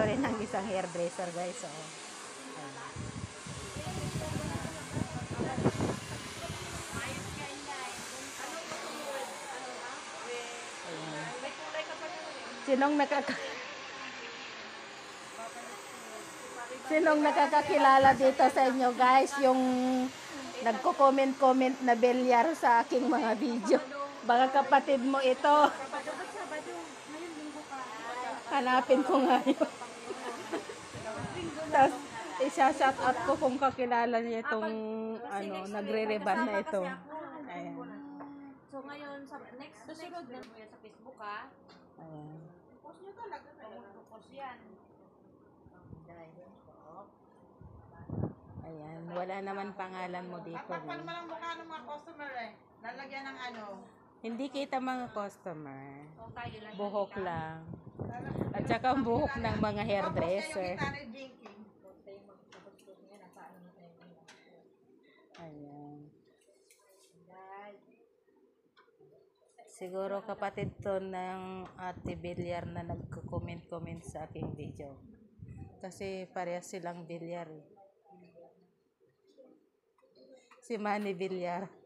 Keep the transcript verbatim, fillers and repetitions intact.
rin ng isang hairdresser, guys. So, sinong nakaka Sinong nakakakilala dito sa inyo, guys? Yung nagko-comment-comment na bilyar sa aking mga video. Baka kapatid mo ito. Hanapin ko nga yun. Tapos, isa-shout out ko kung kakilala niya itong ano, nagre-reban na ito. Ayan. So ngayon, sa next susunod na mo yan sa Facebook, ha? Ayan. Post nyo talaga. Post yan. Ayan. Wala naman pangalan mo dito. Kapag naman ang mukha ng mga customer eh. Lalagyan ng ano. Hindi kita mga customer. O tayo lang. Buhok lang. At saka ang buhok ng mga hairdresser. Ayan. Siguro kapatid to ng Ate Bilyar na nagko-comment-comment sa aking video. Kasi parehas silang Bilyar. Si Manny Bilyar.